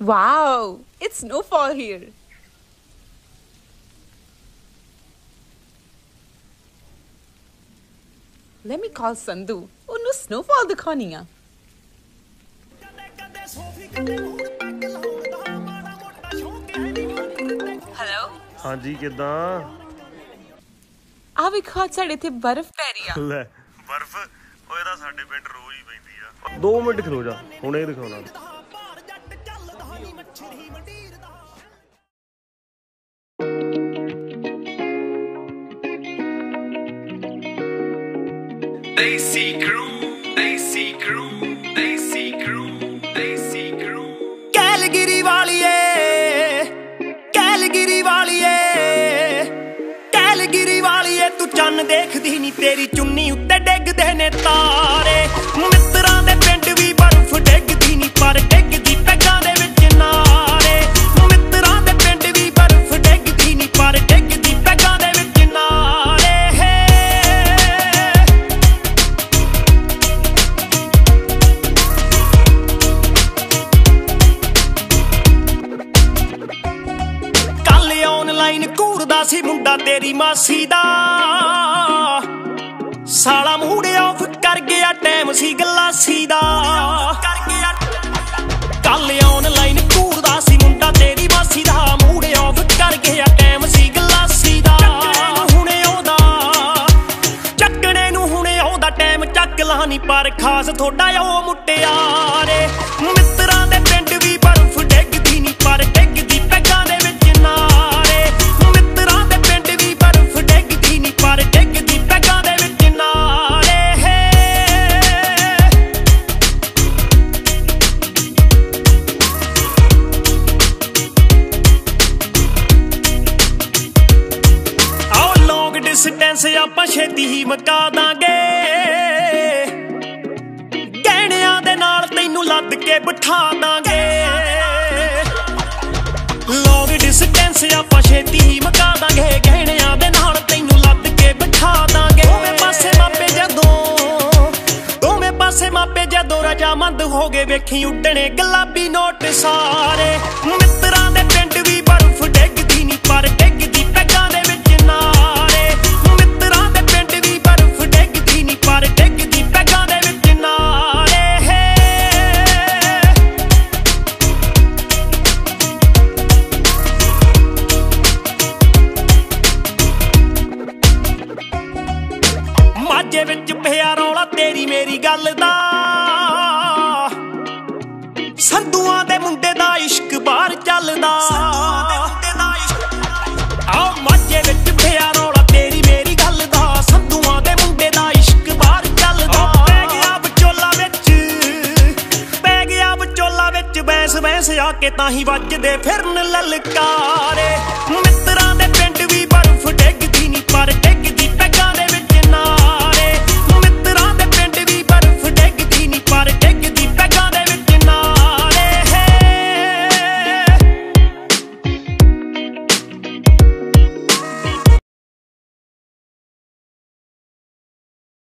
Wow, it's snowfall here. Let me call Sandhu. Oh no, snowfall दिखानी है. Hello? हाँ जी किदां ਆ ਵੇਖੋ ਸਾਡੇ ਇੱਥੇ ਬਰਫ਼ ਪੈ ਰਹੀ ਆ. ਲੈ ਬਰਫ਼ ਉਹ ਇਹਦਾ ਸਾਡੇ ਪਿੰਡ ਰੋਜ਼ ਹੀ ਪੈਂਦੀ ਆ. 2 ਮਿੰਟ ਖਲੋ ਜਾ ਹੁਣੇ ਦਿਖਾਉਣਾ. Desi crew, Desi crew, Desi crew, Desi crew. Calgary ਵਾਲੀਏ, ਕੈਲਗਰੀ ਵਾਲੀਏ, ਕੈਲਗਰੀ ਵਾਲੀਏ ਤੂੰ ਚੰਨ ਦੇਖਦੀ ਨੀ ਤੇਰੀ ਚੁੰਨੀ ਉੱਤੇ ਡਿੱਗਦੇ ਨੇ ਤਾਰੇ. ਮਿੱਤਰਾਂ ਦੇ ਪਿੰਡ ਵੀ ਬਰਫ਼ ਡਿੱਗਦੀ ਨੀ ਪਰ ਡਿੱਗਦੀ ਪੈਗਾਂ ਦੇ ਵਿੱਚ ਨਾਰੇ. ਮਿੱਤਰਾਂ ਦੇ ਪਿੰਡ ਵੀ ਬਰਫ਼ ਡਿੱਗਦੀ ਨੀ ਪਰ ਡਿੱਗਦੀ ਪੈਗਾਂ ਦੇ ਵਿੱਚ ਨਾਰੇ. ਆਨਲਾਈਨ ਘੂਰਦਾ ਸੀ ਮੁੰਡਾ ਤੇਰੀ ਮਾਸੀ ਦਾ, ਸਾਲਾ ਮੂਡ ਆਫ ਕਰ ਗਿਆ ਟਾਈਮ ਸੀ ਗਲਾਸੀ ਦਾ. ਕੱਲ ਆਨਲਾਈਨ ਘੂਰਦਾ ਸੀ ਮੁੰਡਾ ਤੇਰੀ ਮਾਸੀ ਦਾ, ਮੂਡ ਆਫ ਕਰ ਗਿਆ ਟਾਈਮ ਸੀ ਗਲਾਸੀ ਦਾ. ਚੱਕਣੇ ਨੂੰ ਹੁਣੇ ਆਉਂਦਾ ਟਾਈਮ ਚੱਕ ਲਾ ਨੀ ਪਰ ਖਾਸ ਥੋੜਾ ਉਹ ਮੁਟਿਆਰੇ. ਮਿੱਤਰਾਂ ਦੇ ਪਿੰਡ ਵੀ ਬਰਫ਼ ਡਿੱਗਦੀ ਨੀ ਪਰ ਡਿੱਗਦੀ ਪੈਗਾਂ ਦੇ ਵਿੱਚ ਨਾਰੇ. ਮਿੱਤਰਾਂ ਦੇ ਪਿੰਡ ਵੀ ਬਰਫ਼ ਡਿੱਗਦੀ ਨੀ ਪਰ ਡਿੱਗਦੀ ਪੈਗਾਂ ਦੇ ਵਿੱਚ ਨਾਰੇ. ਆਓ ਲੌਂਗ ਡਿਸਟੈਂਸ ਆਪਾਂ ਛੇਤੀ ਹੀ ਮੁਕਾ ਦਾਂਗੇ, ਗਹਿਣਿਆਂ ਦੇ ਨਾਲ ਤੈਨੂੰ ਲੱਦ ਕੇ ਬਿਠਾ ਦਾਂਗੇ. ਲੌਂਗ ਡਿਸਟੈਂਸ ਆਪਾਂ ਛੇਤੀ ਹੀ ਮੁਕਾ ਦਾਂਗੇ, ਗਹਿਣਿਆਂ ਦੇ ਨਾਲ ਤੈਨੂੰ ਲੱਦ ਕੇ ਬਿਠਾ ਦਾਂਗੇ. ਦੋਵੇਂ ਪਾਸੇ ਮਾਪੇ ਜਦੋਂ ਰਜਾਮੰਦ ਹੋ ਗਏ ਵੇਖੀ ਉੱਡਣੇ ਗੁਲਾਬੀ ਨੋਟ ਸਾਰੇ. ਮਿੱਤਰਾਂ ਦੇ ਪਿੰਡ ਵੀ ਬਰਫ਼ ਡਿੱਗਦੀ ਨੀ ਪਰ ਡਿੱਗਦੀ ਪੈਗਾਂ ਦੇ ਵਿੱਚ ਨਾਰੇ. ਮਿੱਤਰਾਂ ਦੇ ਪਿੰਡ ਵੀ ਬਰਫ਼ ਡਿੱਗਦੀ ਨੀ ਪਰ ਡਿੱਗਦੀ ਪੈਗਾਂ ਦੇ ਵਿੱਚ ਨਾਰੇ. ਮਾਝੇ ਵਿੱਚ ਪਿਆ ਰੌਲਾ ਤੇਰੀ ਮੇਰੀ ਗੱਲ ਦਾ, ਸੰਧੂਆਂ ਦੇ ਮੁੰਡੇ ਦਾ ਇਸ਼ਕ ਬਾਹਰ ਚੱਲਦਾ. ਆਹ ਮਾਝੇ ਵਿੱਚ ਪਿਆ ਰੌਲਾ ਤੇਰੀ ਮੇਰੀ ਗੱਲ ਦਾ, ਸੰਧੂਆਂ ਦੇ ਮੁੰਡੇ ਦਾ ਇਸ਼ਕ ਬਾਹਰ ਚੱਲਦਾ. ਪੈ ਗਿਆ ਵਿਚੋਲਾ ਵਿੱਚ ਬੈਂਸ ਆ ਕੇ ਤਾਂ ਹੀ ਵੱਜਦੇ ਫਿਰਨ ਲਲਕਾਰੇ. ਮਿੱਤਰਾਂ ਦੇ ਪਿੰਡ ਵੀ ਬਰਫ਼ ਡਿੱਗਦੀ ਨੀ ਪਰ